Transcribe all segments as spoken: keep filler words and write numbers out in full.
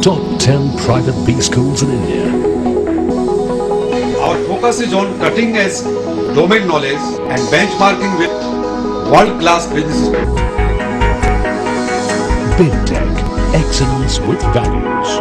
top ten private B schools in India. Our focus is on cutting edge domain knowledge and benchmarking with world-class businesses. Big Tech, excellence with values.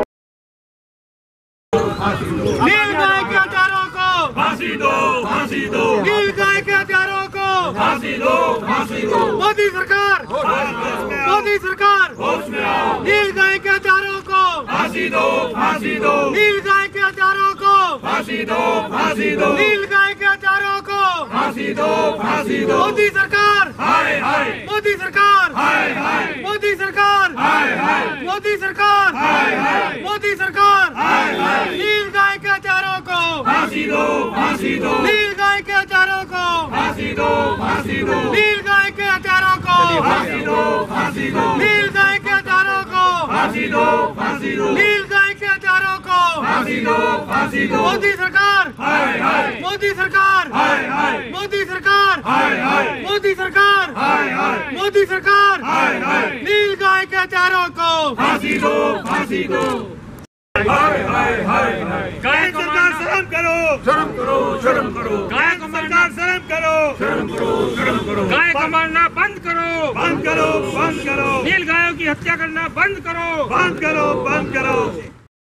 नीलगाय के हत्यारों को फांसी दो, फांसी दो, नीलगाय के हत्यारों को फांसी दो, फांसी दो, मोदी सरकार मोदी सरकार होश में आओ, नीलगाय के हत्यारों को फांसी दो, फांसी दो, नीलगाय के हत्यारों को फांसी दो, फांसी दो, नीलगाय के हत्यारों को फांसी दो, फांसी दो, मोदी सरकार हाय हाय, मोदी सरकार हाय हाय, मोदी सरकार हाय हाय, मोदी सरकार हाय हाय, मोदी सरकार हाय हाय, नीलगाय के हत्यारों को फांसी दो, फांसी दो, नीलगाय के हत्यारों को फांसी दो, फांसी दो, नीलगाय के हत्यारों को फांसी दो, फांसी दो, नीलगाय के हत्यारों को फांसी दो, फांसी दो, नीलगाय के हत्यारों को फांसी दो, फांसी दो, मोदी सरकार हाय हाय, मोदी सरकार हाय हाय, मोदी सरकार हाय हाय, मोदी सरकार हाय हाय, मोदी सरकार हाय हाय, नीलगाय के हत्यारों को फांसी दो, फांसी दो, हाय हाय हाय हाय, गाय सरकार शर्म करो शर्म करो, शर्म करो, गाय सरकार शर्म करो शर्म करो, शर्म करो, गाय को मारना बंद करो बंद करो, बंद करो, नीलगायों की हत्या करना बंद करो बंद करो, बंद करो।